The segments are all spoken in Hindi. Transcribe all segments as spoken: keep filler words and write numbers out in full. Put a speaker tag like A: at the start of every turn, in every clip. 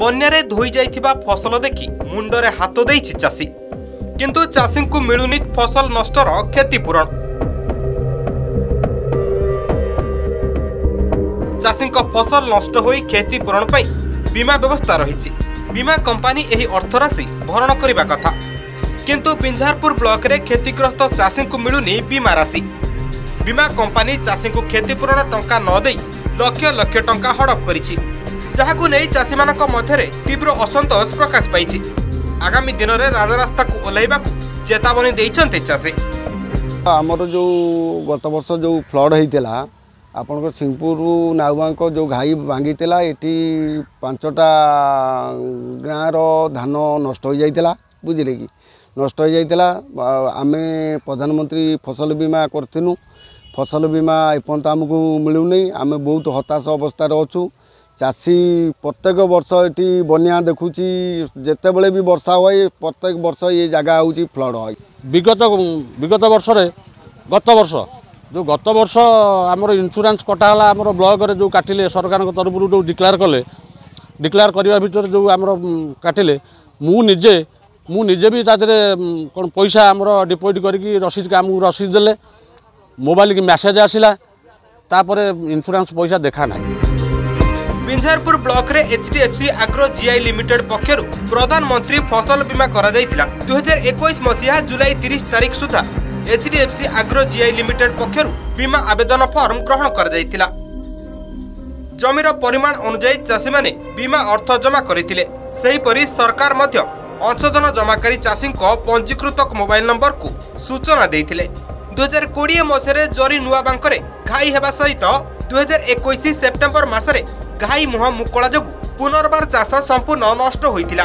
A: बन्यारे धोई जाइथिबा फसल देखि मुंडरे हाथ देइछि चासी, किंतु चासी को मिलुनी फसल नष्टर क्षतिपूरण। चासी फसल नष्ट होई क्षतिपूरण पई बीमा व्यवस्था रही। बीमा कंपनी एही अर्थराशि भरण करने कथा, किंतु बिंझारपुर ब्लॉक रे क्षतिग्रस्त चासी को मिलुनी बीमा राशि। बीमा कंपनी चासी को क्षतिपूरण टंका न देई लक्ष लक्ष टंका हड़प करिछि, जहाकु नै चासी मानक मध्यरे तीव्र असंतोष प्रकाश पाइछि। आगामी दिन में राजरास्ता को ओह्लैबाकु चेतावनी दैछन्ते चासी।
B: आमर जो गत वर्ष जो फ्लड होइतिला आपन सिंहपुर नाउबांक जो घाई भांगी ये पांचटा गाँव धान नष्ट हो जाइतिला, बुझिले कि नष्ट हो जाइतिला। आमे प्रधानमंत्री फसल बीमा करथिनु, फसल बीमा एपर्यंत आमको मिलूनी। आमे बहुत हताश अवस्था अच्छु। चाषी प्रत्येक वर्ष ये बन्या देखुची, जिते बड़े भी वर्षा हुए प्रत्येक वर्ष ये जगह हूँ फ्लड है।
C: विगत विगत वर्ष गत वर्ष जो गत वर्ष आमर इंश्योरेंस कटाला आमर ब्लॉक रे जो काटिले सरकार तरफ जो डिक्लेयर कले, डिक्लेयर करने भितर जो आमर काटिले मु निजे मु निजे भी तादरे कौन पैसा आमर डिपोजिट करके रसीद के आमको रसीद देले, मोबाइल की मैसेज आसिला, तापरे इंश्योरेंस पैसा देखा ना।
A: बिंझारपुर ब्लॉक रे एचडीएफसी आग्रो जीआई लिमिटेड पक्षरु प्रधानमंत्री फसल बीमा करा जायतिला। दो हज़ार इक्कीस मसीहा जुलाई तीस तारीख सुधा एचडीएफसी आग्रो जीआई लिमिटेड पक्षरु बीमा आवेदन फॉर्म ग्रहण करा जायतिला। जमीर परिमाण अनुसार चाषी माने बीमा अर्थ जमा करितिले। सेही परि सरकार मध्य अंशधन जमाकारी चाषी पंजीकृत मोबाइल नंबर को सूचना देइतिले। दो हज़ार बीस मसीह जरी नुआ बांकरे घाई हेबा सहित दो हज़ार इक्कीस सेप्टेम्बर मासरे घाई मुह मुकला जोगु पुनर्बार चाष संपूर्ण नष्ट होइतिला।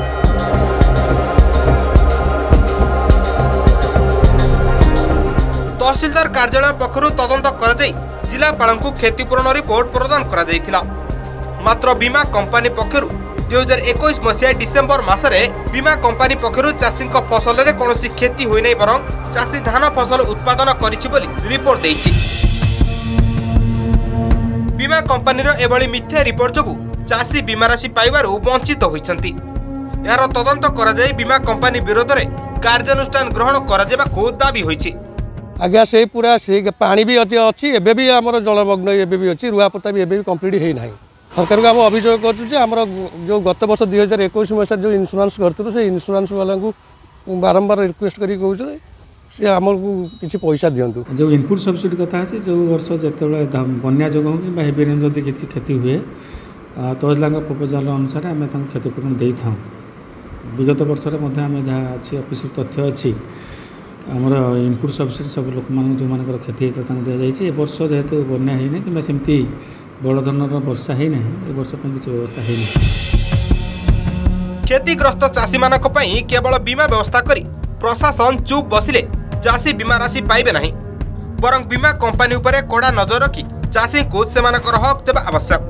A: तहसीलदार कार्यालय पक्षरु तदंत करा जाई जिलापालंकु क्षतिपूरण रिपोर्ट प्रदान करा जाइतिला। मात्र बीमा कंपनी पक्षरु दो हज़ार इक्कीस मसीहा डिसेम्बर मासरे बीमा कंपनी पक्षरु चाषी फसल रे कोनोसी क्षति होई नै, बरं चाषी धान फसल उत्पादन करिछि बोली रिपोर्ट देइछि। बीमा कंपनी एभली मिथ्या रिपोर्ट जोगु चाषी बीमा राशि पाइबारु वंचित होइछन्ति। यार तदंत करा जाई बीमा कंपनी विरोध रे कार्यानुष्ठान ग्रहण करा जेबाकु दाबी होइछि।
D: आज्ञा से पूरा से पानी भी अच्छी अच्छी एबे भी आमर जलमग्न एबे भी अच्छी, रुआपोता भी एबे भी कंप्लीट है ना। सरकार को आम अभियोग कर जो गत वर्ष दुई हजार इक्कीस मसीह जो इन्शुरांस करूँ से इन्शुरांस वाला बारंबार रिक्वेस्ट करी कहते सी आमको किसी पैसा दिंतु।
E: जो इनपुट सब्सिडी कथा अच्छे जो वर्ष जो बन्या जो हो कि हेवी रेन जब किसी क्षति हुए तहसीलदार प्रपोजाल अनुसार आम क्षतिपूरण दे था। विगत वर्ष में जहाँ अच्छी ऑफिस तथ्य अच्छी आमर इनपुट सब्सिडी सब लोक मान जो मान क्षति होता दि जाए। वर्ष जेहेतु बन्या होना कि सेमती बड़ धरणर वर्षा होना वर्ष किसी व्यवस्था है।
A: क्षतिग्रस्त चाषी मानक पई केवल बीमा व्यवस्था करी प्रशासन चुप बसिले चाषी बीमा राशि पाइबे नहीं, बरं बीमा कंपनी उपरे कड़ा नजर रखी चाषी को सेमानकर हक देबा आवश्यक।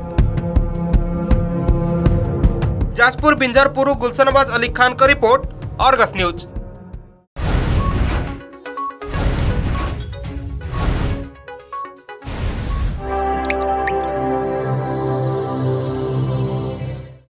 A: जाजपुर बिंझारपुर गुलशनबाज अली खान का रिपोर्ट, अर्गस न्यूज।